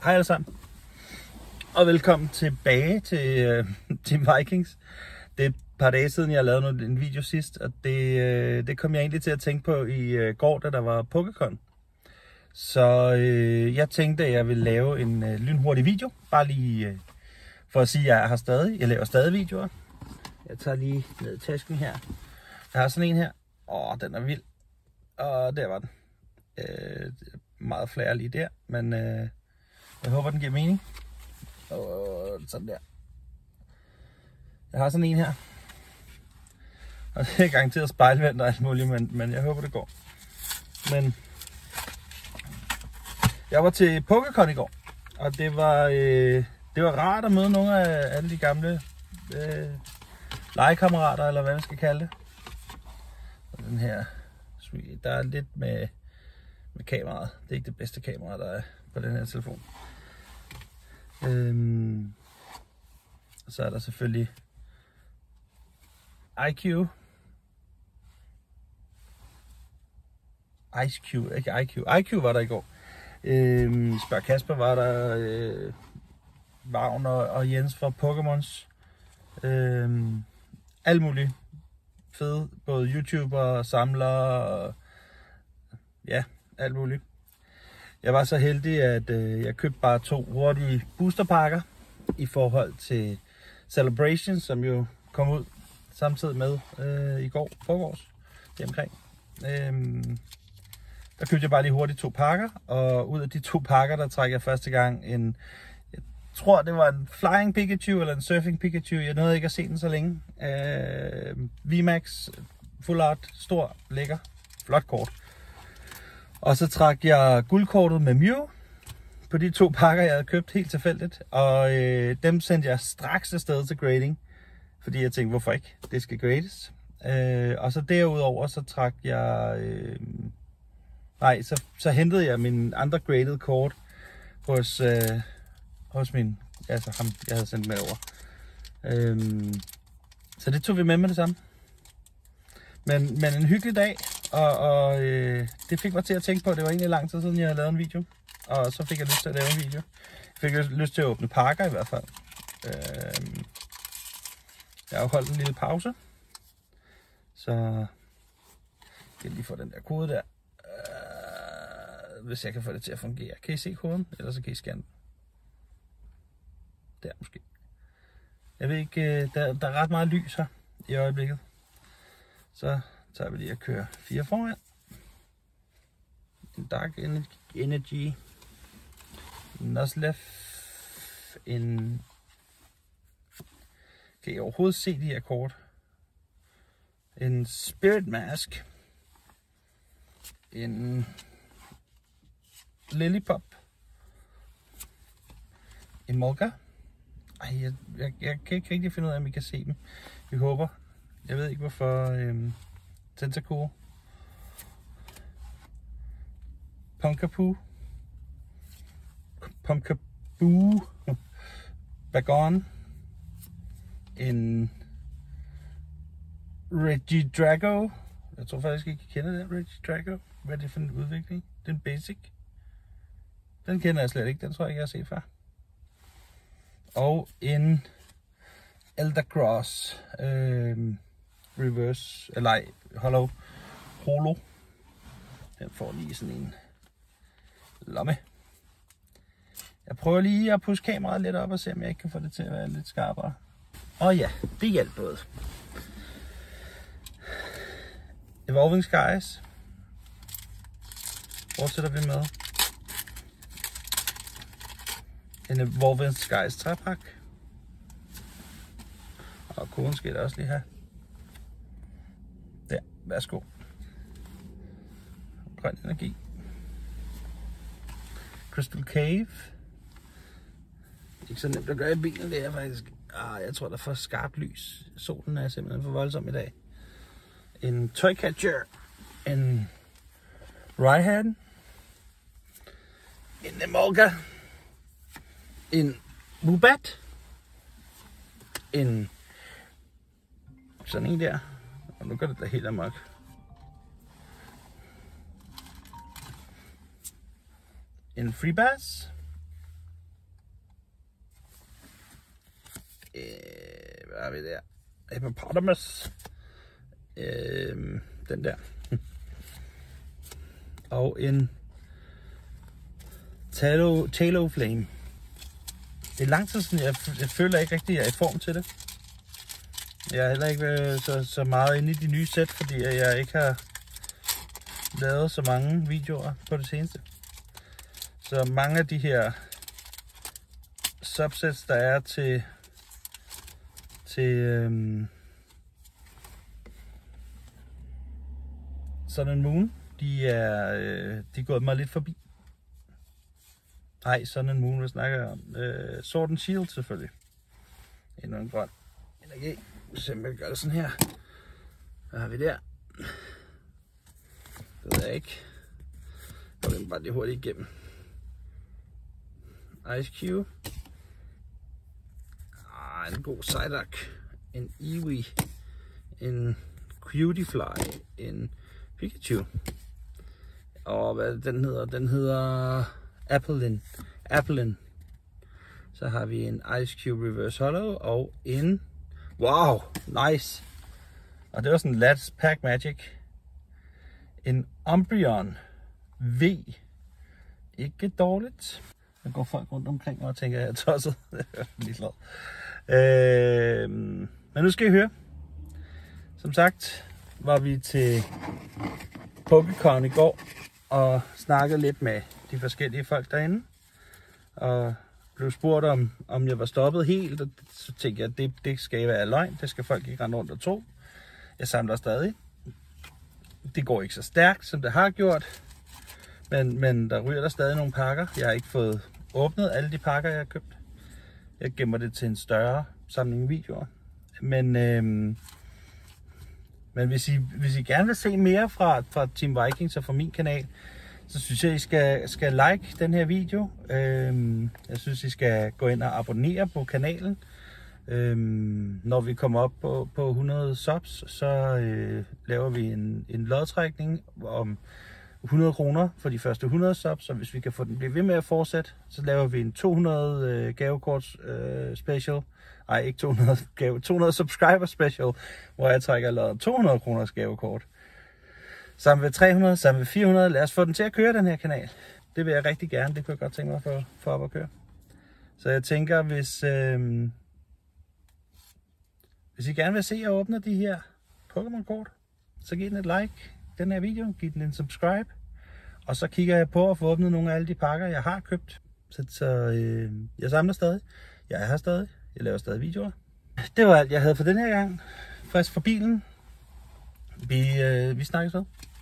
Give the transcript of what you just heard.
Hej alle sammen, og velkommen tilbage til Team Vikings. Det er et par dage siden, jeg lavede en video sidst, og det kom jeg egentlig til at tænke på i går, da der var PokéCon. Så jeg tænkte, at jeg ville lave en lynhurtig video, bare lige for at sige, at jeg laver stadig videoer. Jeg tager lige ned i tasken her. Jeg har sådan en her. Den er vild. Og der var den. Meget flere lige der, men jeg håber, den giver mening. Og sådan der. Jeg har sådan en her. Og det er garanteret spejlvendt og alt muligt, men jeg håber, det går. Men jeg var til PokéCon i går, og det var rart at møde nogle af alle de gamle legekammerater, eller hvad man skal kalde det. Og den her, der er lidt med kameraet. Det er ikke det bedste kamera, der er på den her telefon. Så er der selvfølgelig IQ. IQ var der i går. Spørg Kasper var der. Vagn og Jens fra Pokémons. Alt muligt fede. Både YouTuber, samlere og ja, alt muligt. Jeg var så heldig, at jeg købte bare 2 hurtige boosterpakker i forhold til Celebration, som jo kom ud samtidig med i går, forgårs, deromkring. Der købte jeg bare lige hurtigt 2 pakker, og ud af de 2 pakker, der trækker jeg første gang jeg tror det var en Flying Pikachu eller en Surfing Pikachu. Jeg nåede ikke at se den så længe. VMAX, Full Art, stor, lækker, flot kort. Og så trak jeg guldkortet med Mew på de 2 pakker, jeg havde købt helt tilfældigt. Og dem sendte jeg straks afsted til grading. Fordi jeg tænkte, hvorfor ikke? Det skal grades. Og så derudover, så trak jeg... så hentede jeg min andre graded kort hos min... Altså ham, jeg havde sendt med over. Så det tog vi med det samme. Men en hyggelig dag. Og det fik mig til at tænke på, at det var egentlig lang tid siden, jeg havde lavet en video. Og så fik jeg lyst til at lave en video. Jeg fik lyst til at åbne pakker i hvert fald. Jeg har holdt en lille pause. Så jeg kan lige få den der kode der. Hvis jeg kan få det til at fungere. Kan I se koden? Ellers så kan I scanne den. Der måske. Jeg ved ikke, der er ret meget lys her i øjeblikket. Så tager vi lige at køre 4 foran. En Dark Energy. Nuzlocke. Kan I overhovedet se de her kort? En Spirit Mask. En Lillipup. En Molga. Jeg kan ikke rigtig finde ud af, om I kan se dem. Vi håber. Jeg ved ikke hvorfor. Tentacool. Pumpkaboo. Bagon. En Regidrago. Jeg tror faktisk ikke, I kender den Regidrago. Hvad er det for en udvikling? Det er en basic. Den kender jeg slet ikke. Den tror jeg ikke, jeg har set før. Og en Eldercross. Reverse. Eller ej. Holo. Den får lige sådan en lomme. Jeg prøver lige at pusse kameraet lidt op og se, om jeg ikke kan få det til at være lidt skarpere. Og ja, det hjalp både. Evolving Skies. Fortsætter vi med. En Evolving Skies træpak. Og koden skal jeg også lige have. Der, værsgo. Grøn energi. Crystal Cave. Ikke så nemt at gøre i bilen, det er faktisk. Jeg tror, der er for skarpt lys. Solen er simpelthen for voldsom i dag. En Toycatcher. En Rhyhorn. En Emolga. En Woobat. En sådan en der. Og nu går det da helt amok. En Freebass. hvad er vi der? Hippopotamus. Den der. Og en Taloflame. Det er lang tid siden, jeg føler ikke rigtig, at jeg er i form til det. Jeg er heller ikke så meget inde i de nye sæt, fordi jeg ikke har lavet så mange videoer på det seneste. Så mange af de her subsets, der er til Sun and Moon, de er gået mig lidt forbi. Nej, Sun and Moon, hvad snakker jeg om? Sword and Shield selvfølgelig. Endnu en grøn energi. Simpelthen gør det sådan her. Hvad har vi der? Det ved jeg ikke. Jeg vil bare lige hurtigt igennem. Ice Cube. En god Psyduck. En Eevee. En Cutiefly. En Pikachu. Og hvad den hedder? Den hedder Applin. Så har vi en Ice Cube Reverse Hollow og en... Wow, nice! Og det var sådan en Lats Pack Magic. En Umbreon V. Ikke dårligt. Der går folk rundt omkring mig og tænker, at jeg er tosset. Ligeglad. Men nu skal I høre. Som sagt var vi til PokéCon i går og snakkede lidt med de forskellige folk derinde. Og blev spurgt om jeg var stoppet helt, og så tænkte jeg, at det skal være løgn. Det skal folk ikke rende rundt og tro. Jeg samler stadig. Det går ikke så stærkt, som det har gjort. Men der ryger der stadig nogle pakker. Jeg har ikke fået åbnet alle de pakker, jeg har købt. Jeg gemmer det til en større samling videoer. Men hvis I gerne vil se mere fra Team Vikings og fra min kanal, så synes jeg, I skal like den her video. Jeg synes, I skal gå ind og abonnere på kanalen. Når vi kommer op på 100 subs, så laver vi en lodtrækning om 100 kroner for de første 100 subs. Så hvis vi kan få den blive ved med at fortsætte, så laver vi en 200 gavekort special. Nej, ikke 200 subscriber special, hvor jeg trækker lavet 200 kroners gavekort. Sammen med 300, sammen med 400. Lad os få den til at køre, den her kanal. Det vil jeg rigtig gerne. Det kunne jeg godt tænke mig for op at køre. Så jeg tænker, hvis I gerne vil se, at jeg åbner de her Pokémon-kort, så giv den et like, den her video. Giv den en subscribe. Og så kigger jeg på at få åbnet nogle af alle de pakker, jeg har købt. Så jeg samler stadig. Jeg er her stadig. Jeg laver stadig videoer. Det var alt, jeg havde for den her gang. Frisk for bilen. Vi snakkes ved.